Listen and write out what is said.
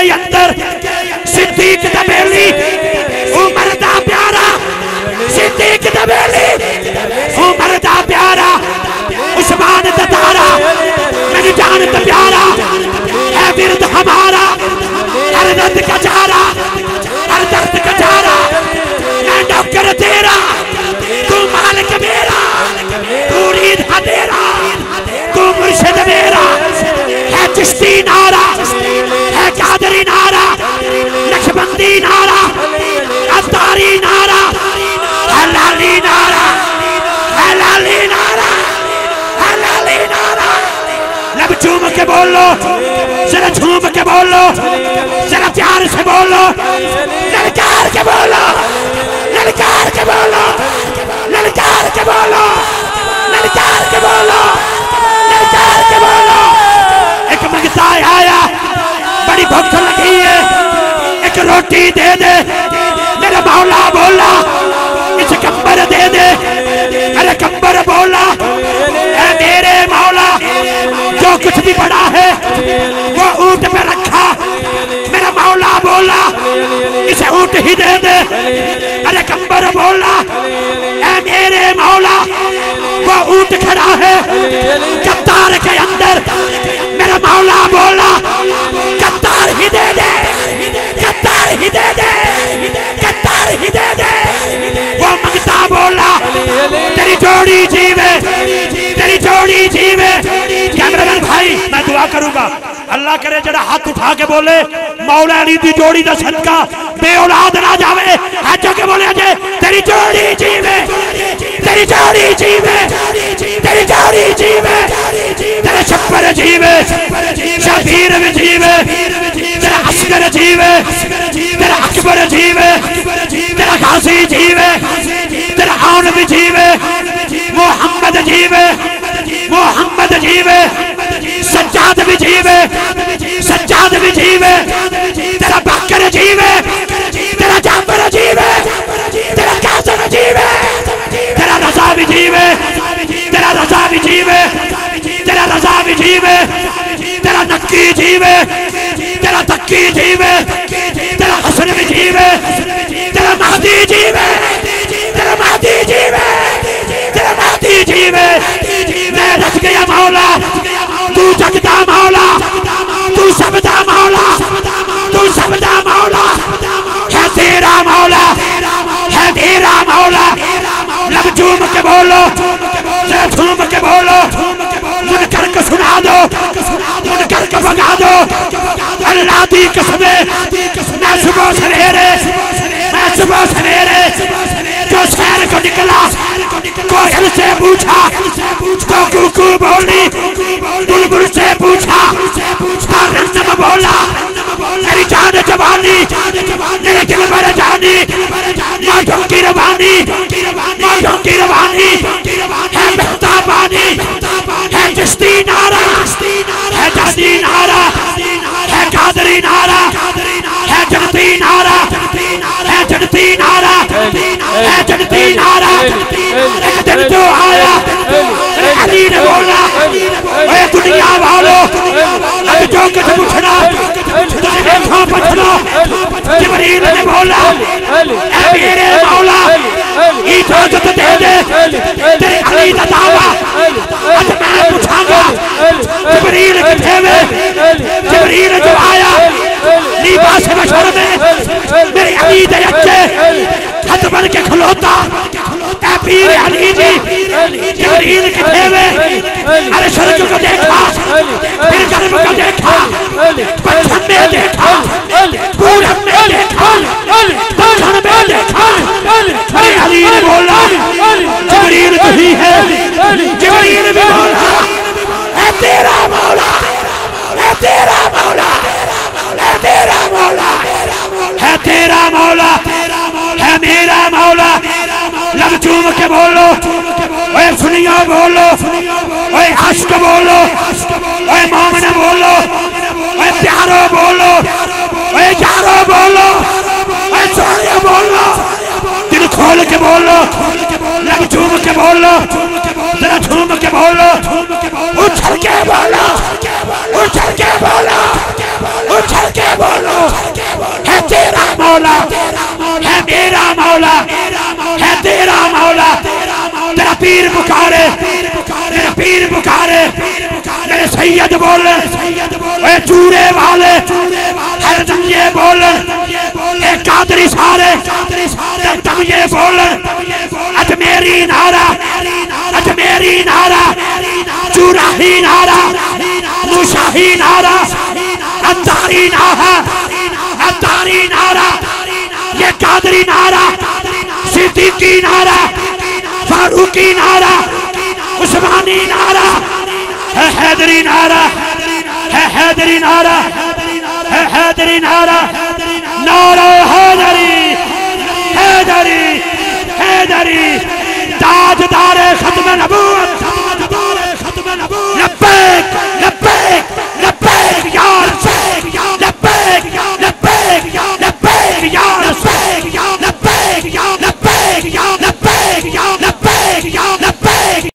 अंदर सिद्दीक दा बेली उमर दा प्यारा, सिद्दीक दा बेली उमर दा प्यारा, उस्मान दा तारा मेरी जान दा प्यारा है विरद हमारा, हर दर्द का चारा, हर दर्द का चारा, मैं नौकर तेरा तू मालिक मेरा, तू रीद तेरा तू मुर्शिद मेरा, है चिश्ती नारा, है कादरी नारा, नक्शबंदी नारा, अफ्तारी नारा, है लाली नारा, है लाली नारा, है लाली नारा। लब झूम के बोलो, जरा झूम के बोलो, जरा प्यार से बोलो, ललकार के बोलो, ललकार के बोलो, ललकार के बोलो, ललकार के बोलो, ललकार के बोलो। एक मंगता आया, बड़ी भूख लगी है, एक रोटी दे दे, मेरा मौला बोला इसे कंबर दे दे, अरे कंबर बोला ऐ मेरे मौला जो कुछ भी बड़ा है वो ऊंट पे रखा, मेरा मौला बोला इसे ऊंट ही दे दे, अरे कंबर बोला ऐ मेरे मौला वो ऊंट खड़ा है कतार के अंदर, मेरा मौला बोला कतार ही दे दे, कतार ही दे दे, कतार ही दे दे। वो मंगता बोला तेरी जोड़ी जीवे, तेरी जोड़ी जीवे। कैमरामैन भाई मैं दुआ करूंगा, अल्लाह करे जरा हाथ उठा के बोले मौला अली दी जोड़ी दा सदका बे औलाद ना जावे, हाथ के बोले अजे तेरी जोड़ी जीवे, तेरी जोड़ी जीवे, तेरी जोड़ी जीवे, तेरे छप्पर जीवे, शबीर भी जीवे, तेरा अस्कर जीवे, तेरा अकबर जीवे, तेरा गाजी जीवे, तेरा आन भी जीवे, मोहम्मद जीवे, मोहम्मद जीवे, सज्जाद भी जीवे, सज्जाद भी जीवे, तेरा बकर जीवे, तेरा जाफर जीवे, तेरा कासिम जीवे, तेरा रजा भी जीवे, तेरा रजा भी जीवे, तेरा रजा भी जीवे, तेरा नक्की जीवे, तेरा तक्की जीवे, तेरा हसन भी जीवे, तेरा महदी जीवे, तेरा महदी जीवे, तेरा महदी जीवे। मैं रच गया मौला, तू जगदा मौला, तू सबदा मौला, तू सबदा मौला, है तेरा मौला, है तेरा मौला। लब झूम के बोलो, झूम के बोलो, मुनकर को सुना दो, मुनकर को भगा दो, अल्लाह दी कसमें मैं सुबह सवेरे, मैं सुबह सवेरे जो शहर को निकला कोयल से पूछा, तो कुकू बोली, बुलबुल से पूछा, रन्नम बोला मेरी जान जवानी, मेरे दिल पर जानी, मौजों की रवानी, मौजों की रवानी, है बहता पानी, है चिश्ती नारा, है जादी नारा, है कादरी नारा, है जनती नारा, है जनती नारा, है जनती नारा। एक दिन जो आया अली ने बोला ओए दुनिया वालों अब जो कुछ पूछना तुझे देखो पूछना, जिब्रील ने बोला ऐ मेरे मौला इजाजत दे दे, तेरे अली दा दावा आज मैं पूछांगा। जिब्रील किथे वे, जिब्रील जो आया लिबास बशर में मेरे अली दे अच्चे हथ बन के खलोता, ऐ पीर अली जी जिब्रील किथे वे। अरे स्वर्ग को देखा, फिर गर्भ को देखा, पश्चिम में देखा, पूरब में देखा, दक्षिण में देखा। अरे अली ने बोला जिब्रील नहीं है, जिब्रील भी बोला है तेरा मौला, है तेरा मौला, है तेरा मौला, है तेरा मौला, है मेरा मौला। लब झूम के बोलो, ओए सुनियो बोलो, ओए अश्क बोलो, ओए मोमिन बोलो, ओए प्यारो बोलो, ओए यारो बोलो, ओए सोनियो बोलो, दिल खोल के बोलो, लब झूम के बोलो, जरा झूम के बोलो, उछल के बोलो, उछल के बोलो, उछल के बोलो है तेरा मौला, है मेरा मौला, है तेरा मौला। तेरा पीर पुकारे, तेरा पीर पुकारे, मेरे सैयद बोल, चूरे वाले हर दम ये बोल, कादरी सारे दम ये बोल, अजमेरी नारा, अजमेरी नारा, चूराही नारा, मुशाही नारा, अंतारी नारा, अंतारी नारा, ये कादरी नारा, सिद्दीकी नारा, फारूकी नारा, उस्मानी नारा, है हैदरी नारा, है हैदरी नारा, है हैदरी नारा, नारा हैदरी, हैदरी, हैदरी, ताजदार खत्म नबूवत।